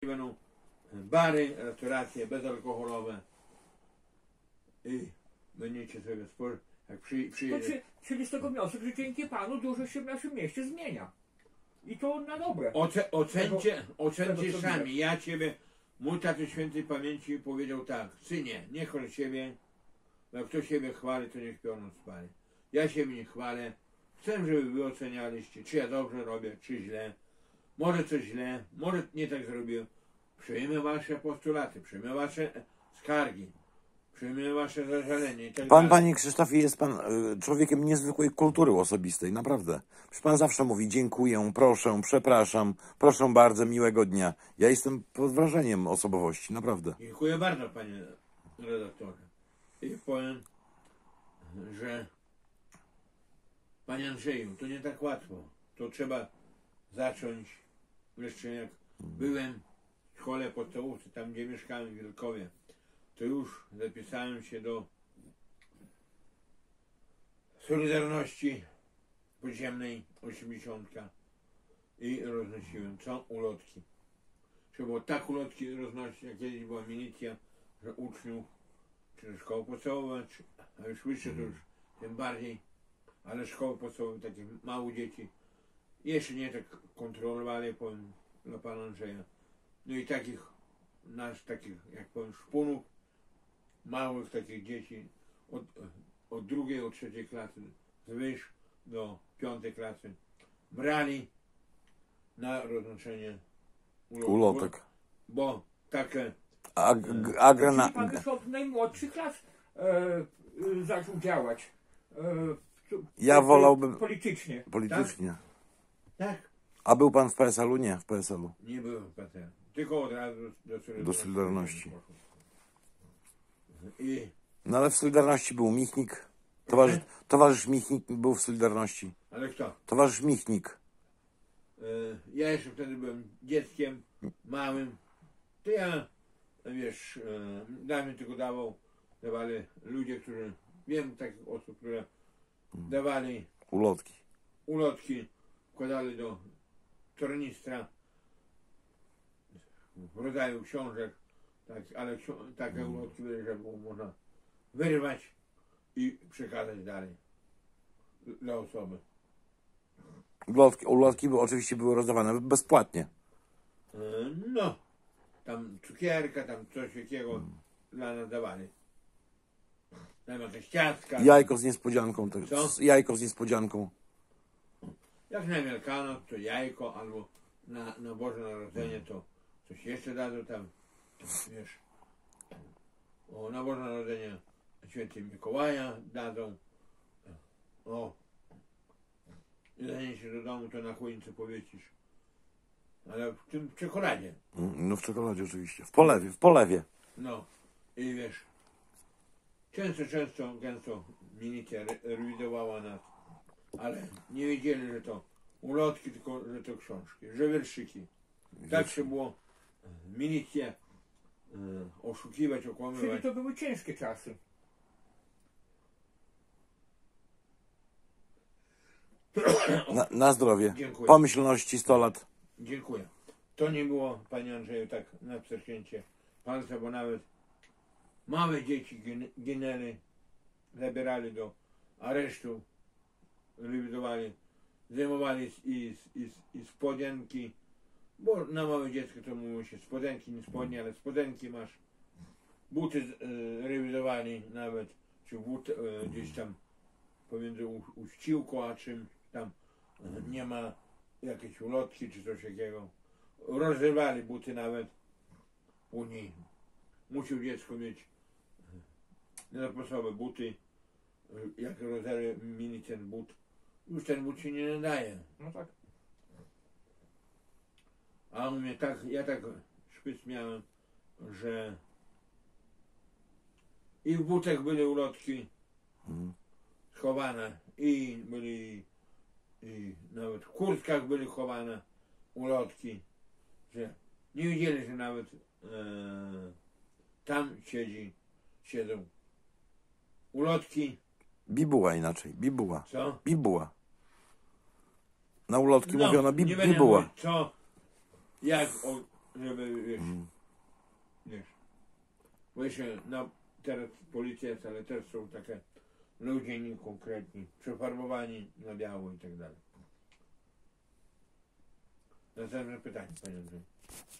będą bary, restauracje bezalkoholowe i będziecie sobie jak przyjedzie. Czyli z tego wniosek, że dzięki panu dużo się w naszym mieście zmienia. I to na dobre. Ocencie sami. Ja ciebie, mój tatuś świętej pamięci powiedział tak: synie, nie chwal siebie, bo jak kto siebie chwali, to niech pioną spali. Ja siebie nie chwalę. Chcę, żeby wy ocenialiście, czy ja dobrze robię, czy źle. Może coś źle, może nie tak zrobiłem. Przyjmę wasze postulaty, przyjmę wasze skargi, przyjmę wasze zażalenie i tak dalej. Panie Krzysztofie, jest pan człowiekiem niezwykłej kultury osobistej, naprawdę. Przecież pan zawsze mówi dziękuję, proszę, przepraszam, proszę bardzo, miłego dnia. Ja jestem pod wrażeniem osobowości, naprawdę. Dziękuję bardzo, panie redaktorze. I powiem, że panie Andrzeju, to nie tak łatwo. To trzeba zacząć. Jeszcze jak byłem w szkole podstawówce, tam gdzie mieszkałem w Wielkowie, to już zapisałem się do Solidarności Podziemnej 80 i roznosiłem co ulotki. Trzeba było tak ulotki roznosić, jak kiedyś była milicja, że uczniów, czy szkoły podstawowe, a już wyższe to już tym bardziej, ale szkoły podstawowe, takie małe dzieci, jeszcze nie tak kontrolowali, powiem, dla pana Andrzeja. No i takich, jak powiem, szpunów, małych takich dzieci, od drugiej, od trzeciej klasy, zwyż do piątej klasy, brali na roznoszenie Ulotek. Bo takie... Czyli pan już od najmłodszych klas zaczął działać. Ja wolałbym... Politycznie. Politycznie. Tak. A był pan w PSL-u? Nie, w PSL-u. Nie byłem w PSL. Tylko od razu do Solidarności. I... No ale w Solidarności był Michnik. Towarzysz Michnik był w Solidarności. Ale kto? Towarzysz Michnik. Ja jeszcze wtedy byłem dzieckiem, małym. To ja, wiesz, dla mnie tylko dawali ludzie, którzy, wiem takich osób, które dawali ulotki, wkładali do tornistra w rodzaju książek, tak, ale takie ulotki były, że było można wyrwać i przekazać dalej dla osoby. Ulotki oczywiście były rozdawane bezpłatnie. No, tam cukierka, tam coś takiego dla nas dawali. Tam jakieś ciastka. Jajko z niespodzianką. Co? Jajko z niespodzianką. Jak na Wielkanoc to jajko, albo na Boże Narodzenie to coś jeszcze dadzą tam, wiesz. O, na Boże Narodzenie Świętej Mikołaja dadzą. O. I zaniesie do domu, to na choince powiesisz. Ale w tym czekoladzie. No w czekoladzie oczywiście. W polewie. No. I wiesz, gęsto milicja rewidowała nas. Ale nie wiedzieli, że to ulotki, tylko że to książki, że wierszyki. Tak się było milicję oszukiwać, okłamywać. Czyli to były ciężkie czasy. Na zdrowie. Dziękuję. Pomyślności 100 lat. Dziękuję. To nie było, panie Andrzeju, tak na przecięcie palca, bo nawet małe dzieci ginęli, zabierali do aresztu, likwidowali, zdejmowali i spodenki, bo na małe dziecko to mówiło się spodenki, nie spodnie, ale spodenki masz. Buty rewidowali nawet, czy but gdzieś tam pomiędzy uściłką a czym tam nie ma jakieś ulotki czy coś takiego. Rozrywali buty nawet. Później musiał dziecko mieć zapasowe buty. Jak rozerwie mini ten but, już ten but się nie nadaje. No tak. A u mnie tak, ja tak szpyc miałem, że i w butach były ulotki schowane i byli i nawet w kurtkach były chowane ulotki, że nie wiedzieli, że nawet tam siedzą ulotki. Bibuła inaczej, bibuła. Co? Bibuła. Na ulotki mówiono nie będę bibuła. mówić, co, jak żeby wiesz, bo jeszcze teraz policja jest, ale też są takie ludzie niekonkretni, przefarbowani na biało i tak dalej. Następne pytanie, panie Andrzeju.